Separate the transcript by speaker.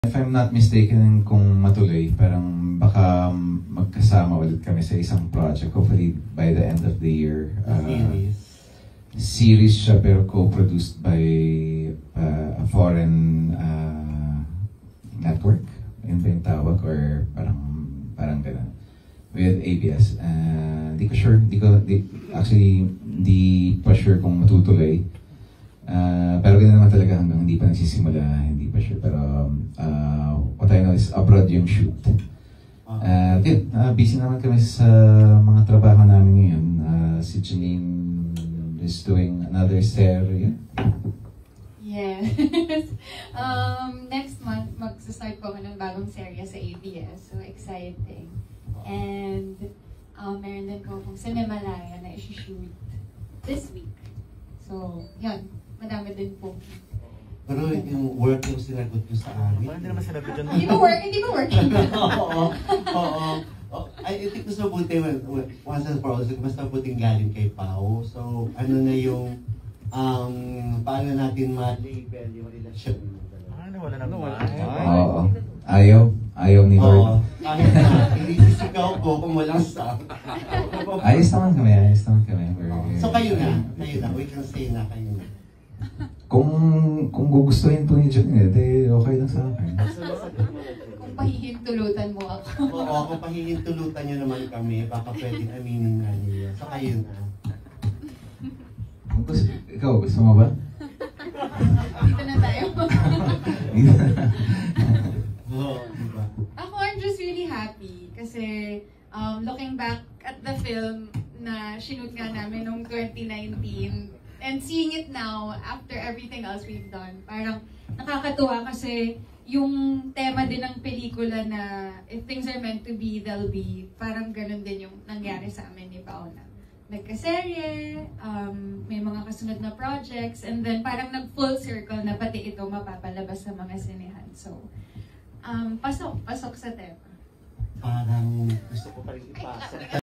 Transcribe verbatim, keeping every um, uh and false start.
Speaker 1: If I'm not mistaken, kung matuloy, parang baka magkasama ulit kami sa isang project. Hopefully by the end of the year. Uh,
Speaker 2: series.
Speaker 1: Series siya pero co-produced by uh, a foreign uh, network. Yun ba yung tawag? Or parang, parang gano'n. With A B S. Hindi uh, ko sure. Di ko, di, actually, hindi pa sure kung matutuloy. Uh, pero gano'n naman talaga hanggang hindi pa nagsisimula, hindi pa sure. Pero uh, what I know is abroad yung shoot. Uh, yun, uh, busy naman kami sa mga trabaho namin ngayon. Uh, si Janine is doing another series.
Speaker 3: Yes. um, next month, mag-start po ako ng bagong serye sa A B S. So exciting. And um, meron din ko akong Cinemalaya na isi-shoot this week. So, yun. Madami din po.
Speaker 2: Pero yung work yung sinagot ko sa amin.
Speaker 4: Hindi naman sinabi dyan.
Speaker 3: Hindi ba work? Hindi ba working?
Speaker 2: Oo. Oo. I think mas mabuti, once and for all, mas mabuting galing kay Pao. So, ano na yung, um, paano natin ma-label yung relasyon mo?
Speaker 4: Ah, wala na naman.
Speaker 1: Oo. Ayaw. Ayaw ni Lord.
Speaker 2: Oo. Kahit na, hindi sisigaw ko kung walang sa.
Speaker 1: Ayos naman kami. Ayos naman kami.
Speaker 2: So, kayo na. Kayo na. We can say na kayo na.
Speaker 1: Kung kung gugustuhin po ni Janine, eh, okay lang sa akin.
Speaker 3: Kung pahihintulutan mo ako.
Speaker 2: Oo, kung pahihintulutan nyo naman kami, baka pwedeng aminin na niyo. So, kayo na.
Speaker 1: Gusto, ikaw, gusto mo ba?
Speaker 3: Dito na tayo.
Speaker 2: Oo, diba?
Speaker 3: Ako, I'm just really happy kasi um, looking back at the film na shoot nga namin noong twenty nineteen and seeing it now after everything else we've done, parang nakakatuwa kasi yung tema din ng pelikula na if things are meant to be, they'll be, parang ganun din yung nangyari sa amin ni Paona. Nagkaserye, um, may mga kasunod na projects, and then parang nag-full circle na pati ito mapapalabas sa mga sinehan. So, um, pasok, pasok sa tema.
Speaker 2: Parang gusto ko pa rin ipasok.